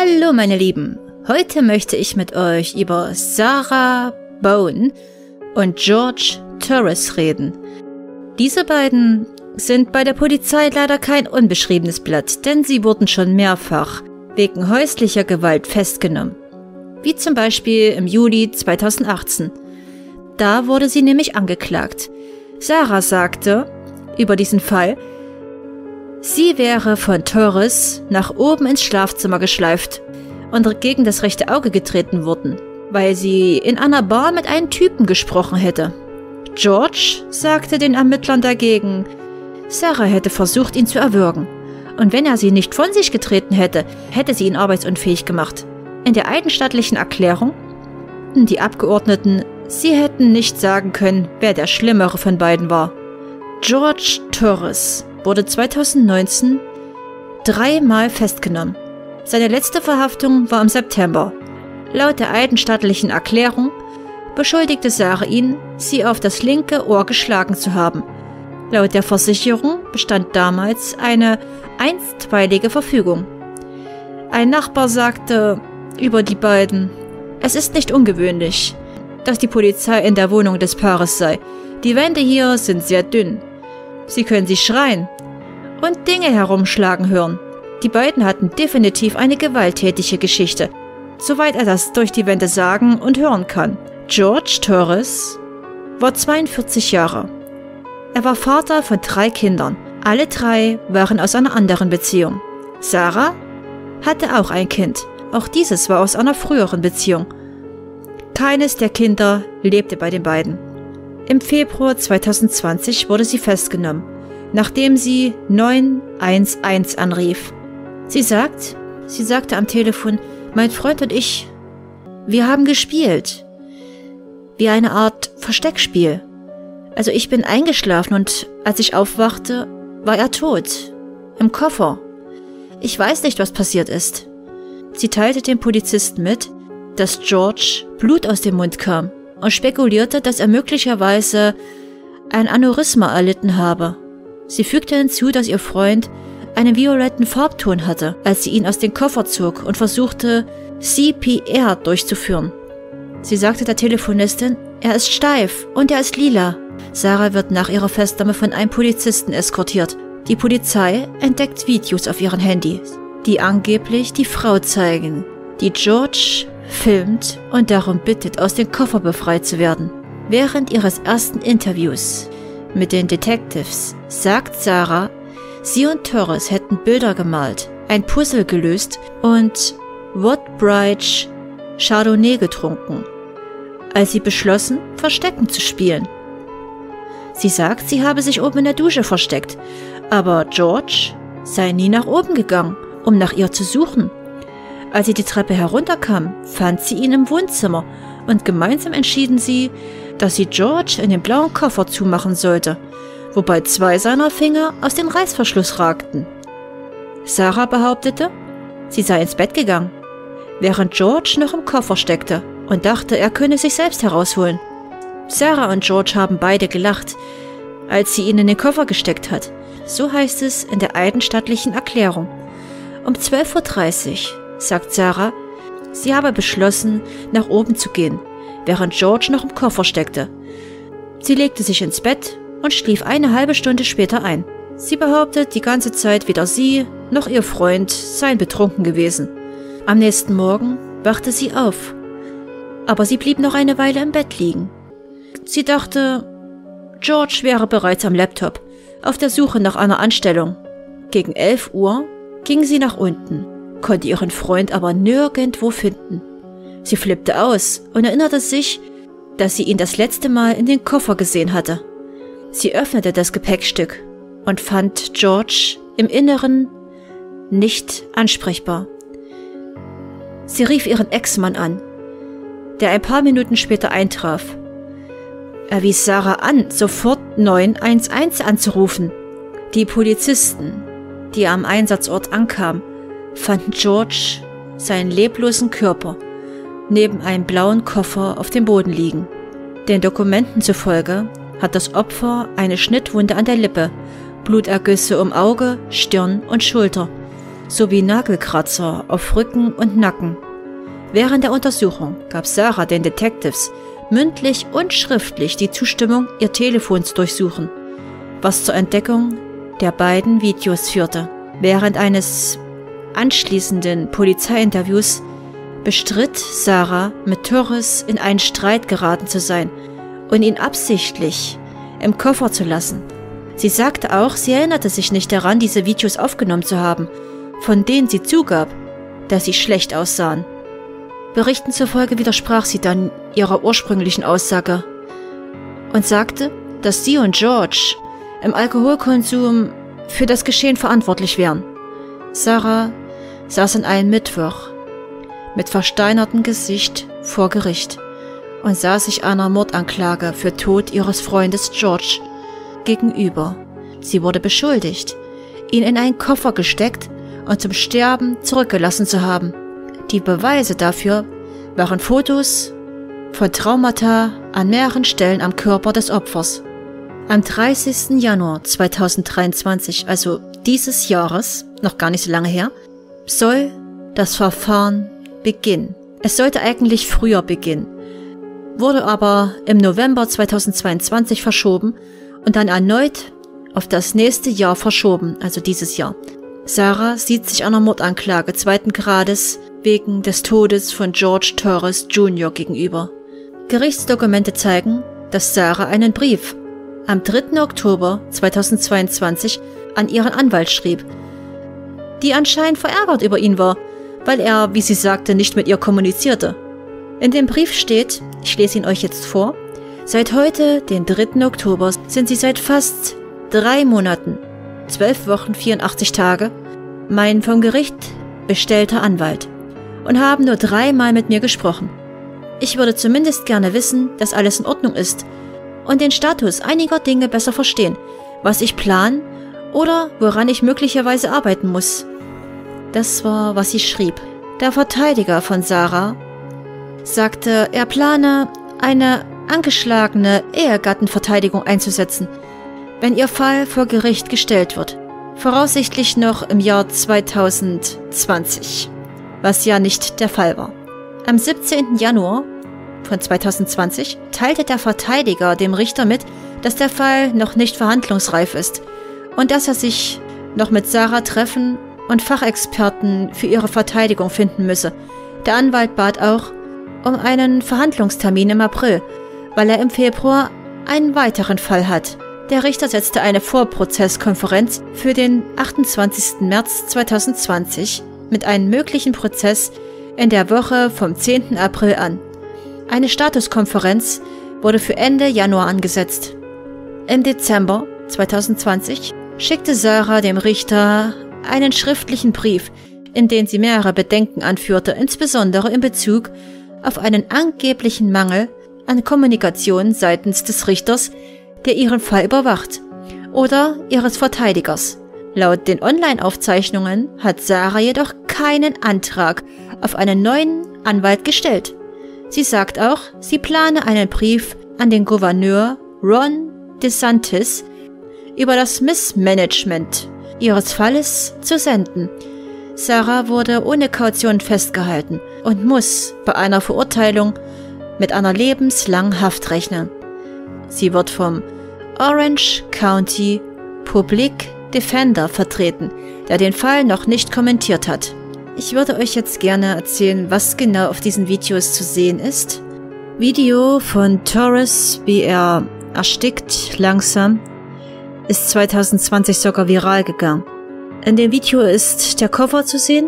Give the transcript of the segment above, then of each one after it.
Hallo meine Lieben, heute möchte ich mit euch über Sarah Bone und George Torres reden. Diese beiden sind bei der Polizei leider kein unbeschriebenes Blatt, denn sie wurden schon mehrfach wegen häuslicher Gewalt festgenommen. Wie zum Beispiel im Juli 2018. Da wurde sie nämlich angeklagt. Sarah sagte über diesen Fall, sie wäre von Torres nach oben ins Schlafzimmer geschleift und gegen das rechte Auge getreten worden, weil sie in einer Bar mit einem Typen gesprochen hätte. George sagte den Ermittlern dagegen, Sarah hätte versucht, ihn zu erwürgen. Und wenn er sie nicht von sich getreten hätte, hätte sie ihn arbeitsunfähig gemacht. In der eidesstattlichen Erklärung, die Abgeordneten, sie hätten nicht sagen können, wer der Schlimmere von beiden war. George Torres wurde 2019 3-mal festgenommen. Seine letzte Verhaftung war im September. Laut der eidesstattlichen Erklärung beschuldigte Sarah ihn, sie auf das linke Ohr geschlagen zu haben. Laut der Versicherung bestand damals eine einstweilige Verfügung. Ein Nachbar sagte über die beiden, es ist nicht ungewöhnlich, dass die Polizei in der Wohnung des Paares sei. Die Wände hier sind sehr dünn. Sie können sie schreien und Dinge herumschlagen hören. Die beiden hatten definitiv eine gewalttätige Geschichte, soweit er das durch die Wände sagen und hören kann. George Torres war 42 Jahre. Er war Vater von 3 Kindern. Alle 3 waren aus einer anderen Beziehung. Sarah hatte auch ein Kind. Auch dieses war aus einer früheren Beziehung. Keines der Kinder lebte bei den beiden. Im Februar 2020 wurde sie festgenommen, nachdem sie 911 anrief. Sie sagte am Telefon, mein Freund und ich, wir haben gespielt. Wie eine Art Versteckspiel. Also ich bin eingeschlafen und als ich aufwachte, war er tot. Im Koffer. Ich weiß nicht, was passiert ist. Sie teilte dem Polizisten mit, dass George Blut aus dem Mund kam und spekulierte, dass er möglicherweise ein Aneurysma erlitten habe. Sie fügte hinzu, dass ihr Freund einen violetten Farbton hatte, als sie ihn aus dem Koffer zog und versuchte, CPR durchzuführen. Sie sagte der Telefonistin, er ist steif und er ist lila. Sarah wird nach ihrer Festnahme von einem Polizisten eskortiert. Die Polizei entdeckt Videos auf ihren Handys, die angeblich die Frau zeigen, die George filmt und darum bittet, aus dem Koffer befreit zu werden. Während ihres ersten Interviews mit den Detectives sagt Sarah, sie und Torres hätten Bilder gemalt, ein Puzzle gelöst und Woodbridge Chardonnay getrunken, als sie beschlossen, Verstecken zu spielen. Sie sagt, sie habe sich oben in der Dusche versteckt, aber George sei nie nach oben gegangen, um nach ihr zu suchen. Als sie die Treppe herunterkam, fand sie ihn im Wohnzimmer und gemeinsam entschieden sie, dass sie George in den blauen Koffer zumachen sollte, wobei 2 seiner Finger aus dem Reißverschluss ragten. Sarah behauptete, sie sei ins Bett gegangen, während George noch im Koffer steckte und dachte, er könne sich selbst herausholen. Sarah und George haben beide gelacht, als sie ihn in den Koffer gesteckt hat. So heißt es in der eidesstattlichen Erklärung. Um 12:30 Uhr sagt Sarah, sie habe beschlossen, nach oben zu gehen, während George noch im Koffer steckte. Sie legte sich ins Bett und schlief eine halbe Stunde später ein. Sie behauptet, die ganze Zeit weder sie noch ihr Freund seien betrunken gewesen. Am nächsten Morgen wachte sie auf, aber sie blieb noch eine Weile im Bett liegen. Sie dachte, George wäre bereits am Laptop, auf der Suche nach einer Anstellung. Gegen 11 Uhr ging sie nach unten, konnte ihren Freund aber nirgendwo finden. Sie flippte aus und erinnerte sich, dass sie ihn das letzte Mal in den Koffer gesehen hatte. Sie öffnete das Gepäckstück und fand George im Inneren nicht ansprechbar. Sie rief ihren Ex-Mann an, der ein paar Minuten später eintraf. Er wies Sarah an, sofort 911 anzurufen. Die Polizisten, die am Einsatzort ankamen, fanden George seinen leblosen Körper neben einem blauen Koffer auf dem Boden liegen. Den Dokumenten zufolge hat das Opfer eine Schnittwunde an der Lippe, Blutergüsse um Auge, Stirn und Schulter. sowie Nagelkratzer auf Rücken und Nacken. Während der Untersuchung gab Sarah den Detectives mündlich und schriftlich die Zustimmung, ihr Telefon zu durchsuchen, was zur Entdeckung der beiden Videos führte. Während eines anschließenden Polizeiinterviews bestritt Sarah, mit Torres in einen Streit geraten zu sein und ihn absichtlich im Koffer zu lassen. Sie sagte auch, sie erinnerte sich nicht daran, diese Videos aufgenommen zu haben, von denen sie zugab, dass sie schlecht aussahen. Berichten zufolge widersprach sie dann ihrer ursprünglichen Aussage und sagte, dass sie und George im Alkoholkonsum für das Geschehen verantwortlich wären. Sarah saß an einem Mittwoch mit versteinertem Gesicht vor Gericht und sah sich einer Mordanklage für Tod ihres Freundes George gegenüber. Sie wurde beschuldigt, ihn in einen Koffer gesteckt und zum Sterben zurückgelassen zu haben. Die Beweise dafür waren Fotos von Traumata an mehreren Stellen am Körper des Opfers. Am 30. Januar 2023, also dieses Jahres, noch gar nicht so lange her, soll das Verfahren beginnen. Es sollte eigentlich früher beginnen, wurde aber im November 2022 verschoben und dann erneut auf das nächste Jahr verschoben, also dieses Jahr. Sarah sieht sich einer Mordanklage 2. Grades wegen des Todes von George Torres Jr. gegenüber. Gerichtsdokumente zeigen, dass Sarah einen Brief am 3. Oktober 2022 an ihren Anwalt schrieb, die anscheinend verärgert über ihn war, weil er, wie sie sagte, nicht mit ihr kommunizierte. In dem Brief steht, ich lese ihn euch jetzt vor: Seit heute, den 3. Oktober, sind Sie seit fast 3 Monaten, 12 Wochen, 84 Tage, mein vom Gericht bestellter Anwalt und haben nur 3-mal mit mir gesprochen. Ich würde zumindest gerne wissen, dass alles in Ordnung ist und den Status einiger Dinge besser verstehen, was ich plan oder woran ich möglicherweise arbeiten muss. Das war, was sie schrieb. Der Verteidiger von Sarah sagte, er plane, eine angeschlagene Ehegattenverteidigung einzusetzen, wenn ihr Fall vor Gericht gestellt wird. Voraussichtlich noch im Jahr 2020, was ja nicht der Fall war. Am 17. Januar von 2020 teilte der Verteidiger dem Richter mit, dass der Fall noch nicht verhandlungsreif ist und dass er sich noch mit Sarah treffen und Fachexperten für ihre Verteidigung finden müsse. Der Anwalt bat auch um einen Verhandlungstermin im April, weil er im Februar einen weiteren Fall hat. Der Richter setzte eine Vorprozesskonferenz für den 28. März 2020 mit einem möglichen Prozess in der Woche vom 10. April an. Eine Statuskonferenz wurde für Ende Januar angesetzt. Im Dezember 2020 schickte Sarah dem Richter einen schriftlichen Brief, in dem sie mehrere Bedenken anführte, insbesondere in Bezug auf einen angeblichen Mangel an Kommunikation seitens des Richters, der ihren Fall überwacht, oder ihres Verteidigers. Laut den Online-Aufzeichnungen hat Sarah jedoch keinen Antrag auf einen neuen Anwalt gestellt. Sie sagt auch, sie plane einen Brief an den Gouverneur Ron DeSantis über das Missmanagement ihres Falles zu senden. Sarah wurde ohne Kaution festgehalten und muss bei einer Verurteilung mit einer lebenslangen Haft rechnen. Sie wird vom Orange County Public Defender vertreten, der den Fall noch nicht kommentiert hat. Ich würde euch jetzt gerne erzählen, was genau auf diesen Videos zu sehen ist. Video von Torres, wie er erstickt langsam, ist 2020 sogar viral gegangen. In dem Video ist der Koffer zu sehen,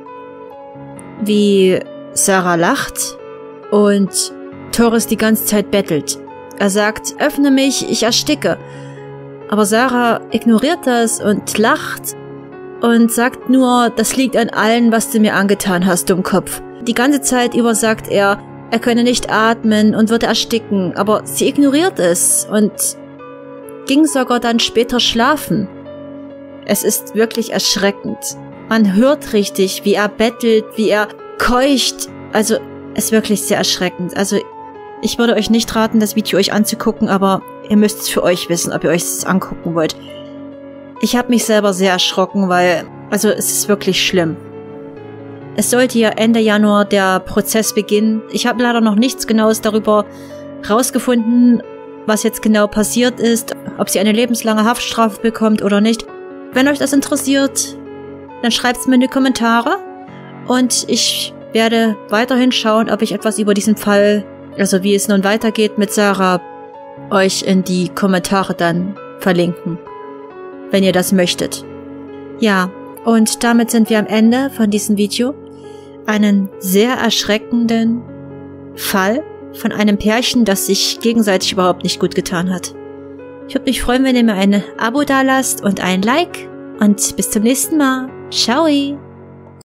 wie Sarah lacht und Torres die ganze Zeit bettelt. Er sagt, öffne mich, ich ersticke. Aber Sarah ignoriert das und lacht und sagt nur, das liegt an allem, was du mir angetan hast, Dummkopf. Die ganze Zeit über sagt er könne nicht atmen und würde ersticken, aber sie ignoriert es und ging sogar dann später schlafen. Es ist wirklich erschreckend. Man hört richtig, wie er bettelt, wie er keucht. Also, es ist wirklich sehr erschreckend. Also, ich würde euch nicht raten, das Video euch anzugucken, aber ihr müsst es für euch wissen, ob ihr euch das angucken wollt. Ich habe mich selber sehr erschrocken, weil Also es ist wirklich schlimm. Es sollte ja Ende Januar der Prozess beginnen. Ich habe leider noch nichts Genaues darüber rausgefunden, was jetzt genau passiert ist, ob sie eine lebenslange Haftstrafe bekommt oder nicht. Wenn euch das interessiert, dann schreibt es mir in die Kommentare und ich werde weiterhin schauen, ob ich etwas über diesen Fall, also wie es nun weitergeht mit Sarah, euch in die Kommentare dann verlinken, wenn ihr das möchtet. Ja, und damit sind wir am Ende von diesem Video. Einen sehr erschreckenden Fall von einem Pärchen, das sich gegenseitig überhaupt nicht gut getan hat. Ich würde mich freuen, wenn ihr mir ein Abo dalasst und ein Like. Und bis zum nächsten Mal. Ciao!